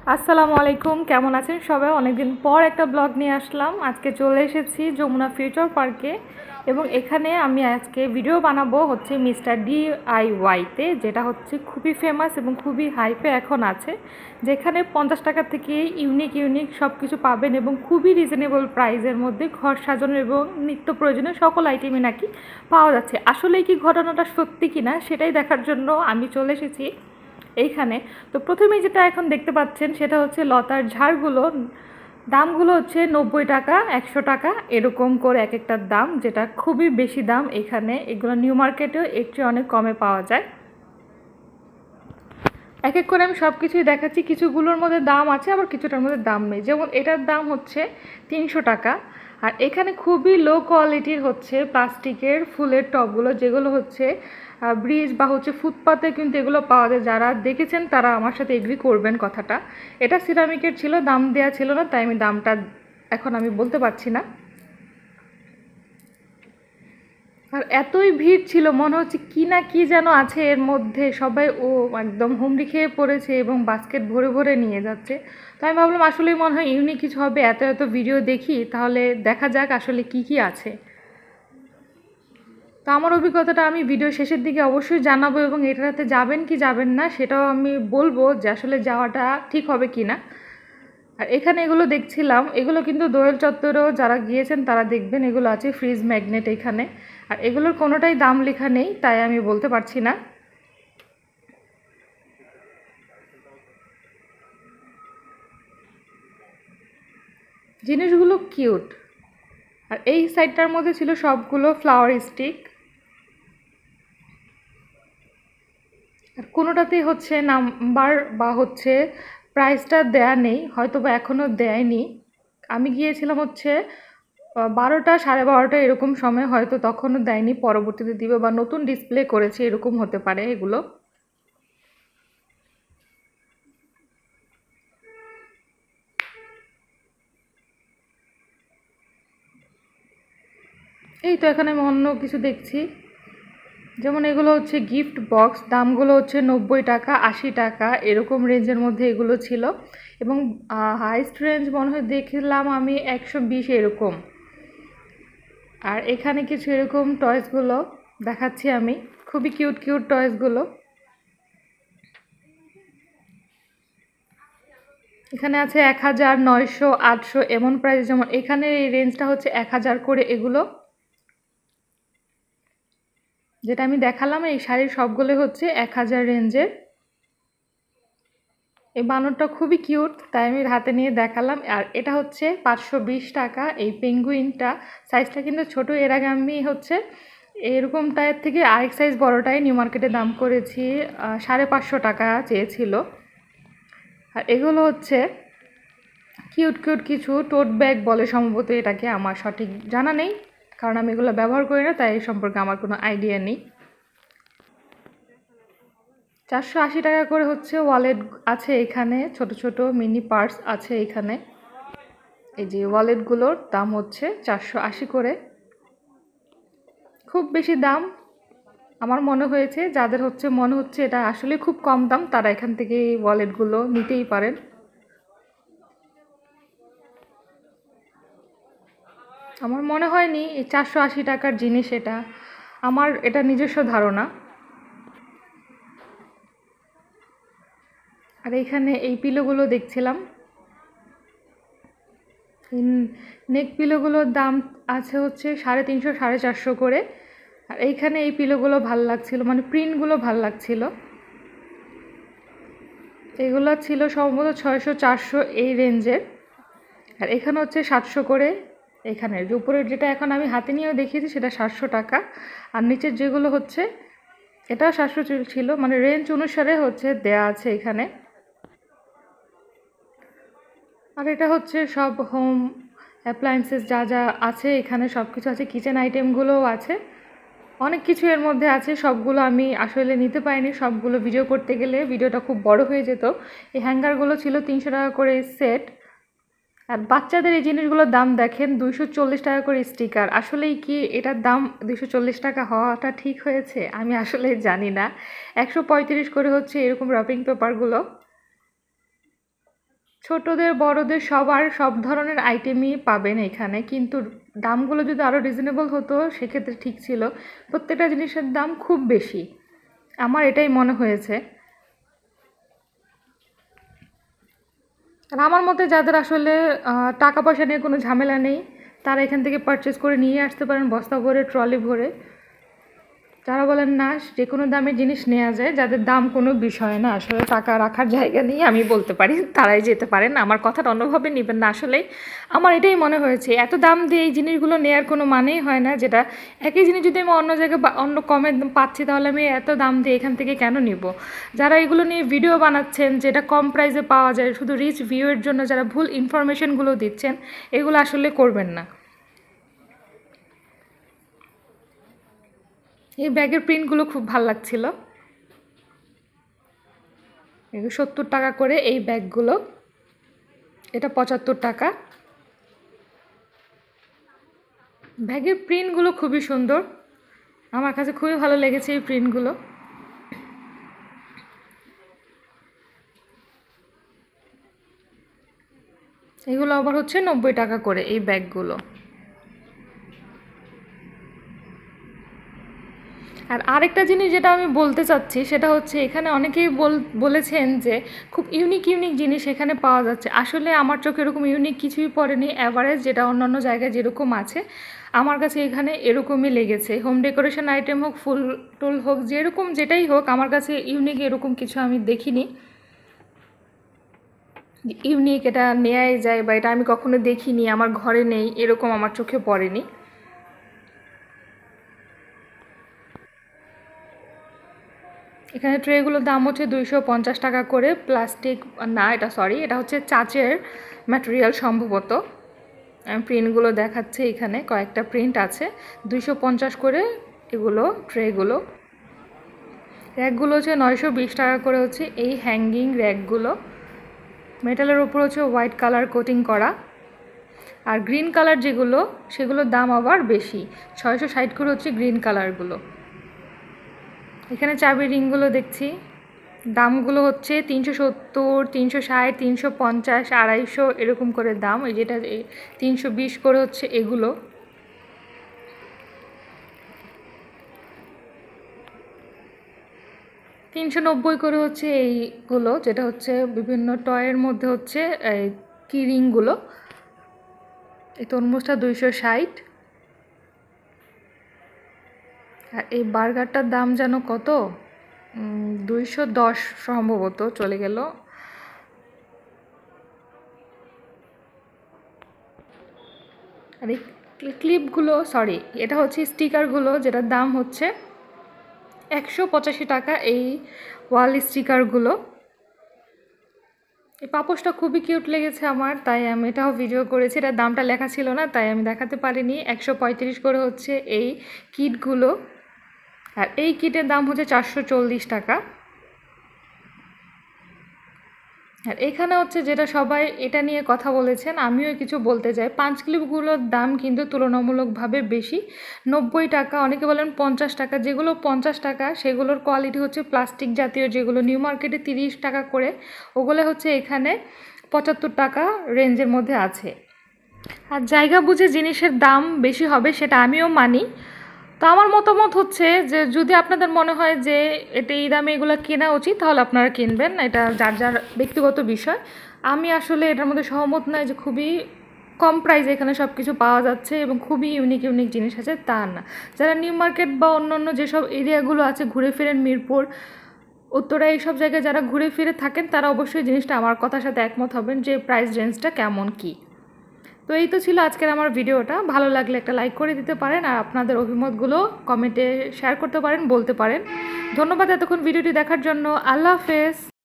আসসালামু আলাইকুম, কেমন আছেন সবাই? অনেকদিন পর একটা ব্লগ নিয়ে আসলাম। আজকে চলে এসেছি যমুনা ফিউচার পার্কে এবং এখানে আমি আজকে ভিডিও বানাবো হচ্ছে মিস্টার DIYতে, যেটা হচ্ছে খুবই ফেমাস এবং খুবই হাইপে এখন আছে, যেখানে 50 টাকা থেকে ইউনিক সব কিছু পাবেন এবং খুবই রিজনেবল প্রাইসের মধ্যে ঘর সাজানো এবং নিত্য প্রয়োজনীয় সকল আইটেমই নাকি পাওয়া যাচ্ছে। আসলেই কি ঘটনাটা সত্যি কিনা সেটাই দেখার জন্য আমি চলে এসেছি এইখানে। তো প্রথমেই যেটা এখন দেখতে পাচ্ছেন সেটা হচ্ছে লতার ঝাড়গুলো। দামগুলো হচ্ছে 90 টাকা, 100 টাকা এরকম করে এক একটার দাম, যেটা খুবই বেশি দাম এখানে। এগুলো নিউ মার্কেটেও এর চেয়ে অনেক কমে পাওয়া যায়। এক এক করে আমি সব কিছুই দেখাচ্ছি। কিছুগুলোর মধ্যে দাম আছে, আবার কিছুটার মধ্যে দাম নেই। যেমন এটার দাম হচ্ছে 300 টাকা। আর এখানে খুবই লো কোয়ালিটির হচ্ছে প্লাস্টিকের ফুলের টবগুলো, যেগুলো হচ্ছে ব্রিজ বা হচ্ছে ফুটপাতে কিন্তু এগুলো পাওয়া যায়। যারা দেখেছেন তারা আমার সাথে এগ্রি করবেন কথাটা। এটা সিরামিকের ছিল, দাম দেওয়া ছিল না, তাই আমি দামটা এখন আমি বলতে পারছি না। আর এতই ভিড় ছিল, মনে হচ্ছে কি না কি যেন আছে এর মধ্যে। সবাই একদম হুমড়ি খেয়ে পড়েছে এবং বাস্কেট ভরে ভরে নিয়ে যাচ্ছে। তো আমি ভাবলাম আসলেই মনে হয় ইউনিক কিছু হবে, এত ভিডিও দেখি, তাহলে দেখা যাক আসলে কি আছে। তো আমার অভিজ্ঞতাটা আমি ভিডিও শেষের দিকে অবশ্যই জানাবো, এবং এটাতে যাবেন কি যাবেন না সেটাও আমি বলবো যে আসলে যাওয়াটা ঠিক হবে কি না। আর এখানে এগুলো দেখছিলাম, এগুলো কিন্তু দোয়েল চত্বরেও যারা গিয়েছেন তারা দেখবেন এগুলো আছে ফ্রিজ ম্যাগনেট এখানে। আর এগুলোর কোনোটাই দাম লেখা নেই, তাই আমি বলতে পারছি না। জিনিসগুলো কিউট। আর এই সাইডটার মধ্যে ছিল সবগুলো ফ্লাওয়ার স্টিক। আর কোনোটাতেই হচ্ছে নাম্বার বা হচ্ছে প্রাইসটা দেয়া নেই, হয়তো বা এখনও দেয়নি। আমি গিয়েছিলাম হচ্ছে 12টা 12:30 এরকম সময়, হয়তো তখনও দেয়নি, পরবর্তীতে দিবে বা নতুন ডিসপ্লে করেছে এরকম হতে পারে এগুলো। এই তো এখানে আমি অন্য কিছু দেখছি, যেমন এগুলো হচ্ছে গিফট বক্স। দামগুলো হচ্ছে 90 টাকা, 80 টাকা এরকম রেঞ্জের মধ্যে এগুলো ছিল। এবং হাইস্ট রেঞ্জ মনে হয় দেখলাম আমি 120 এরকম। আর এখানে কিছু এরকম টয়েসগুলো দেখাচ্ছি আমি, খুবই কিউট টয়েসগুলো। এখানে আছে 1000, 900, 800 এমন প্রাইস। যেমন এখানে এই রেঞ্জটা হচ্ছে 1000 করে এগুলো, যেটা আমি দেখালাম এই শাড়ির সবগুলো হচ্ছে 1000 রেঞ্জের। এই বানরটা খুবই কিউট, তাই আমি হাতে নিয়ে দেখালাম। আর এটা হচ্ছে 520 টাকা। এই পেঙ্গুইনটা সাইজটা কিন্তু ছোট। এর আগে আমি হচ্ছে এরকম টাইপ থেকে আরেক সাইজ বড়টাই নিউ মার্কেটে দাম করেছি 550 টাকা চেয়েছিল। আর এগুলো হচ্ছে কিউট কিছু টোট ব্যাগ বলে সম্ভবত এটাকে, আমার সঠিক জানা নেই, কারণ আমি এগুলো ব্যবহার করি না, তাই এই সম্পর্কে আমার কোনো আইডিয়া নেই। 480 টাকা করে হচ্ছে ওয়ালেট আছে এখানে, ছোট মিনি পার্স আছে এখানে। এই যে ওয়ালেটগুলোর দাম হচ্ছে 480 করে। খুব বেশি দাম আমার মনে হয়েছে। যাদের হচ্ছে মনে হচ্ছে এটা আসলে খুব কম দাম, তারা এখান থেকে এই ওয়ালেটগুলো নিতেই পারেন। আমার মনে হয়নি এই 480 টাকার জিনিস এটা, আমার এটা নিজস্ব ধারণা। আর এইখানে এই পিলোগুলো দেখছিলাম, নেক পিলোগুলোর দাম আছে হচ্ছে 350, 450 করে। আর এইখানে এই পিলোগুলো ভাল লাগছিল, মানে প্রিন্টগুলো ভাল লাগছিল। এগুলো ছিল সম্ভবত 600, 400 এই রেঞ্জের। আর এখানে হচ্ছে 700 করে। এখানের উপরের যেটা এখন আমি হাতে নিয়েও দেখিয়েছি সেটা 700 টাকা। আর নিচের যেগুলো হচ্ছে এটা 700 ছিল, মানে রেঞ্জ অনুসারে হচ্ছে দেয়া আছে এখানে। আর এটা হচ্ছে সব হোম অ্যাপ্লায়েন্সেস যা আছে এখানে সব কিছু আছে, কিচেন আইটেমগুলোও আছে, অনেক কিছু এর মধ্যে আছে। সবগুলো আমি আসলে নিতে পারিনি, সবগুলো ভিডিও করতে গেলে ভিডিওটা খুব বড় হয়ে যেত। এই হ্যাঙ্গারগুলো ছিল 300 টাকা করে সেট। আর বাচ্চাদের এই জিনিসগুলোর দাম দেখেন 240 টাকা করে স্টিকার। আসলেই কি এটার দাম 240 টাকা হওয়াটা ঠিক হয়েছে? আমি আসলে জানি না। 135 করে হচ্ছে এরকম র্যাপিং পেপারগুলো। ছোটদের বড়দের সবার সব ধরনের আইটেমই পাবেন এখানে, কিন্তু দামগুলো যদি আরও রিজনেবল হতো সেক্ষেত্রে ঠিক ছিল। প্রত্যেকটা জিনিসের দাম খুব বেশি, আমার এটাই মনে হয়েছে। আর আমার মতে যাদের আসলে টাকা পয়সা নিয়ে কোনো ঝামেলা নেই, তারা এখান থেকে পারচেস করে নিয়ে আসতে পারেন বস্তা ভরে, ট্রলি ভরে। যারা বলেন না যে কোনো দামের জিনিস নেওয়া যায়, যাদের দাম কোনো বিষয় না, আসলে টাকা রাখার জায়গা নেই আমি বলতে পারি, তারাই যেতে পারেন। আমার কথাটা অন্যভাবে নেবেন না, আসলেই আমার এটাই মনে হয়েছে। এত দাম দিয়ে এই জিনিসগুলো নেওয়ার কোনো মানেই হয় না। যেটা একই জিনিস যদি আমি অন্য জায়গায় অন্য কমে পাচ্ছি, তাহলে আমি এত দাম দিয়ে এখান থেকে কেন নিব? যারা এগুলো নিয়ে ভিডিও বানাচ্ছেন যেটা কম প্রাইসে পাওয়া যায়, শুধু রিচ ভিউয়ের জন্য যারা ভুল ইনফরমেশনগুলো দিচ্ছেন, এগুলো আসলে করবেন না। এই ব্যাগের প্রিন্টগুলো খুব ভালো লাগছিল। 70 টাকা করে এই ব্যাগগুলো, এটা 75 টাকা। ব্যাগের প্রিন্টগুলো খুবই সুন্দর, আমার কাছে খুবই ভালো লেগেছে এই প্রিন্টগুলো। এগুলো আবার হচ্ছে 90 টাকা করে এই ব্যাগগুলো। আর আরেকটা জিনিস যেটা আমি বলতে চাচ্ছি সেটা হচ্ছে, এখানে অনেকেই বলেছেন যে খুব ইউনিক ইউনিক জিনিস এখানে পাওয়া যাচ্ছে। আসলে আমার চোখে এরকম ইউনিক কিছুই পড়েনি, অ্যাভারেজ যেটা অন্যান্য জায়গায় যেরকম আছে আমার কাছে এখানে এরকমই লেগেছে। হোম ডেকোরেশন আইটেম হোক, ফুল টুল হোক, যেরকম যেটাই হোক, আমার কাছে ইউনিক এরকম কিছু আমি দেখিনি। ইউনিক এটা নেওয়াই যায় বা এটা আমি কখনো দেখিনি, আমার ঘরে নেই, এরকম আমার চোখে পড়েনি। এখানে ট্রেগুলোর দাম হচ্ছে 250 টাকা করে। প্লাস্টিক না, এটা হচ্ছে চাচের ম্যাটেরিয়াল সম্ভবত। আমি প্রিন্টগুলো দেখাচ্ছি, এখানে কয়েকটা প্রিন্ট আছে। 250 করে এগুলো ট্রেগুলো। র্যাকগুলো হচ্ছে 920 টাকা করে হচ্ছে এই হ্যাঙ্গিং র্যাকগুলো। মেটালের ওপর হচ্ছে হোয়াইট কালার কোটিং করা। আর গ্রিন কালার যেগুলো, সেগুলোর দাম আবার বেশি, 660 করে হচ্ছে গ্রিন কালারগুলো। এখানে চাবি রিংগুলো দেখছি, দামগুলো হচ্ছে 370, 360, 350, 250 এরকম করে দাম। এই যেটা 320 করে হচ্ছে এগুলো। $390 করে হচ্ছে এইগুলো, যেটা হচ্ছে বিভিন্ন টয়ের মধ্যে হচ্ছে এই কি রিংগুলো। এই তরমুজটা 260। আর এই বার্গারটার দাম যেন কত, 210 সম্ভবত চলে গেল। আর এই ক্লিপগুলো, সরি এটা হচ্ছে স্টিকারগুলো, যেটার দাম হচ্ছে 185 টাকা এই ওয়াল স্টিকারগুলো। এই পাপোশটা খুবই কিউট লেগেছে আমার, তাই আমি এটাও ভিডিও করেছি। এটার দামটা লেখা ছিল না, তাই আমি দেখাতে পারিনি। 135 করে হচ্ছে এই কিটগুলো। আর এই কিটের দাম হচ্ছে 440 টাকা। আর এখানে হচ্ছে যেটা সবাই এটা নিয়ে কথা বলেছেন, আমিও কিছু বলতে চাই। পাঞ্চ ক্লিপগুলোর দাম কিন্তু তুলনামূলকভাবে বেশি, 90 টাকা, অনেকে বলেন 50 টাকা। যেগুলো 50 টাকা সেগুলোর কোয়ালিটি হচ্ছে প্লাস্টিক জাতীয়, যেগুলো নিউ মার্কেটে 30 টাকা করে, ওগুলো হচ্ছে এখানে 75 টাকা রেঞ্জের মধ্যে আছে। আর জায়গা বুঝে জিনিসের দাম বেশি হবে সেটা আমিও মানি। তো আমার মতামত হচ্ছে যে যদি আপনাদের মনে হয় যে এটা এই দামে এগুলো কেনা উচিত, তাহলে আপনারা কিনবেন, এটা যার যার ব্যক্তিগত বিষয়। আমি আসলে এটার মধ্যে সহমত নয় যে খুবই কম প্রাইসে এখানে সব কিছু পাওয়া যাচ্ছে এবং খুবই ইউনিক ইউনিক জিনিস আছে, তা না। যারা নিউ মার্কেট বা অন্যান্য যেসব এরিয়াগুলো আছে ঘুরে ফিরেন, মিরপুর, উত্তরা, এইসব জায়গায় যারা ঘুরে ফিরে থাকেন, তারা অবশ্যই জিনিসটা আমার কথার সাথে একমত হবেন যে প্রাইস রেঞ্জটা কেমন কী। তো এই তো ছিল আজকের আমার ভিডিওটা। ভালো লাগলে একটা লাইক করে দিতে পারেন, আর আপনাদের অভিমতগুলো কমেন্টে শেয়ার করতে পারেন, বলতে পারেন। ধন্যবাদ এতক্ষণ ভিডিওটি দেখার জন্য। আল্লাহ হাফেজ।